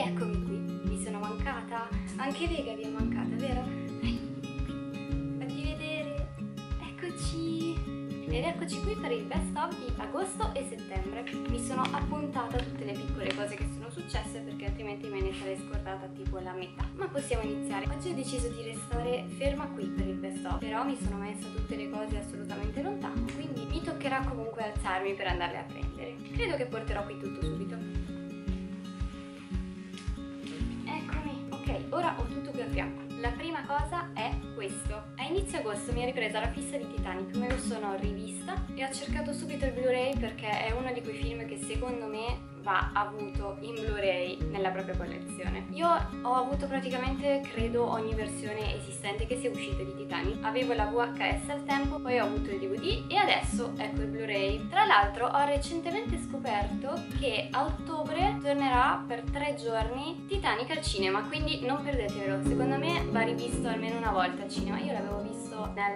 rieccomi qui, vi sono mancata, anche Vega vi è mancata, vero? Fatti vedere, eccoci! Ed eccoci qui per il best of di agosto e settembre. Mi sono appuntata tutte le piccole cose che sono successe perché altrimenti me ne sarei scordata tipo la metà. Ma possiamo iniziare. Oggi ho deciso di restare ferma qui per il best of, però mi sono messa tutte le cose assolutamente lontano, quindi mi toccherà comunque alzarmi per andarle a prendere. Credo che porterò qui tutto subito. Eccomi, ok, ora ho tutto qui a fianco. La prima cosa è questo. A inizio agosto mi è ripresa la fissa di Titanic, me lo sono rivista e ho cercato subito il Blu-ray perché è uno di quei film che secondo me va avuto in Blu-ray nella propria collezione. Io ho avuto praticamente, credo, ogni versione esistente che sia uscita di Titanic. Avevo la VHS al tempo, poi ho avuto il DVD e adesso ecco il Blu-ray. Tra l'altro ho recentemente scoperto che a ottobre tornerà per 3 giorni Titanic al cinema, quindi non perdetevelo. Secondo me va rivisto almeno una volta al cinema. Io l'avevo visto nel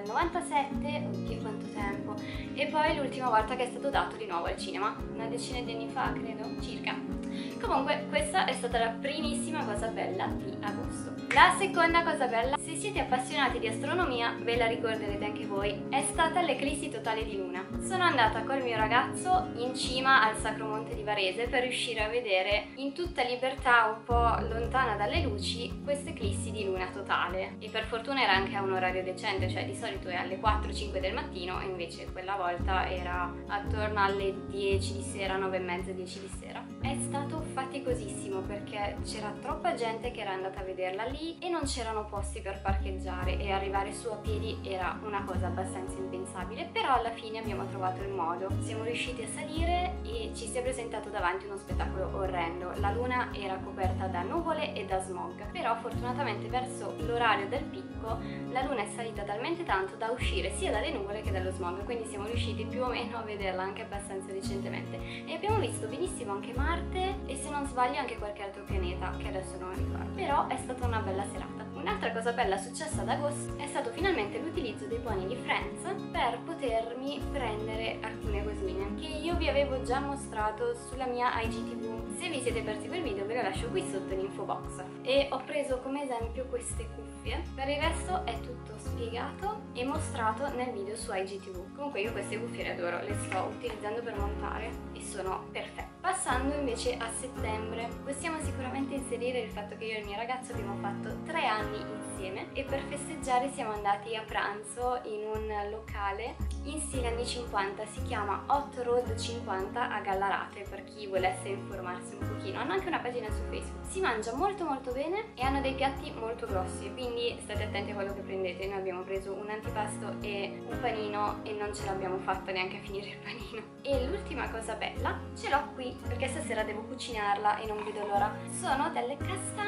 97, oddio quanto tempo, e poi l'ultima volta che è stato dato di nuovo al cinema, una decina di anni fa credo, circa. Comunque questa è stata la primissima cosa bella di agosto. La seconda cosa bella, se siete appassionati di astronomia ve la ricorderete anche voi, è stata l'eclissi totale di luna. Sono andata col mio ragazzo in cima al Sacro Monte di Varese per riuscire a vedere in tutta libertà, un po' lontana dalle luci, questa eclissi di luna totale. E per fortuna era anche a un orario decente, cioè di solito è alle 4-5 del mattino e invece quella volta era attorno alle 10 di sera, 9:30, 10 di sera. È stato faticosissimo perché c'era troppa gente che era andata a vederla lì e non c'erano posti per parcheggiare e arrivare su a piedi era una cosa abbastanza impensabile, però alla fine abbiamo trovato il modo. Siamo riusciti a salire e ci si è presentato davanti uno spettacolo orrendo. La luna era coperta da nuvole e da smog, però fortunatamente verso l'orario del picco la luna è salita talmente tanto da uscire sia dalle nuvole che dallo smog, quindi siamo riusciti più o meno a vederla anche abbastanza decentemente e abbiamo visto benissimo anche Marte e se non sbaglio anche qualche altro pianeta che adesso non ricordo, però è stata una bella serata. Un'altra cosa bella successa ad agosto è stato finalmente l'utilizzo dei buoni di Friends per potermi prendere alcune cosine che io vi avevo già mostrato sulla mia IGTV. Se vi siete persi quel video ve lo lascio qui sotto in info box. E ho preso come esempio queste cuffie, per il resto è tutto spiegato e mostrato nel video su IGTV. Comunque io queste cuffie le adoro, le sto utilizzando per montare e sono perfette. Passando invece a settembre, possiamo sicuramente inserire il fatto che io e il mio ragazzo abbiamo fatto 3 anni insieme e per festeggiare siamo andati a pranzo in un locale in stile anni 50, si chiama Hot Road 50 a Gallarate, per chi volesse informarsi un pochino. Hanno anche una pagina su Facebook, si mangia molto bene e hanno dei piatti molto grossi, quindi state attenti a quello che prendete. Noi abbiamo preso un antipasto e un panino e non ce l'abbiamo fatta neanche a finire il panino. E l'ultima cosa bella ce l'ho qui perché stasera devo cucinarla e non vedo l'ora. Sono delle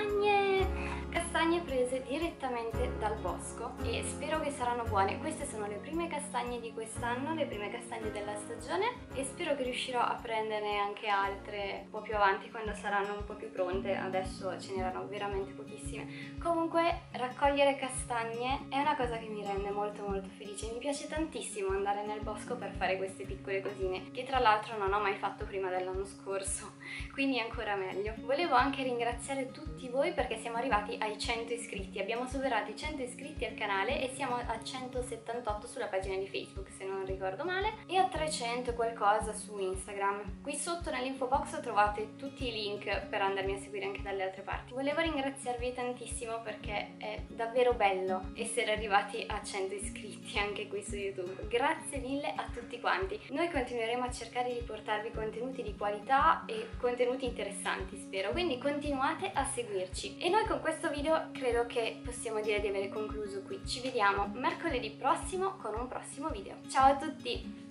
castagne prese direttamente dal bosco e spero che saranno buone. Queste sono le prime castagne di quest'anno, le prime castagne della stagione e spero che riuscirò a prenderne anche altre un po' più avanti quando saranno un po' più pronte. Adesso ce n'erano veramente pochissime. Comunque raccogliere castagne è una cosa che mi rende molto felice. Mi piace tantissimo andare nel bosco per fare queste piccole cosine che tra l'altro non ho mai fatto prima dell'anno scorso, quindi ancora meglio. Volevo anche ringraziare tutti voi perché siamo arrivati ai 100 iscritti, abbiamo superato i 100 iscritti al canale e siamo a 178 sulla pagina di Facebook se non ricordo male e a 300 qualcosa su Instagram. Qui sotto nell'info box trovate tutti i link per andarmi a seguire anche dalle altre parti. Volevo ringraziarvi tantissimo perché è davvero bello essere arrivati a 100 iscritti anche qui su YouTube. Grazie mille a tutti quanti. Noi continueremo a cercare di portarvi contenuti di qualità e contenuti interessanti, spero, quindi continuate a seguirci. E noi con questo video credo che possiamo dire di avere concluso qui. Ci vediamo mercoledì prossimo con un prossimo video. Ciao a tutti!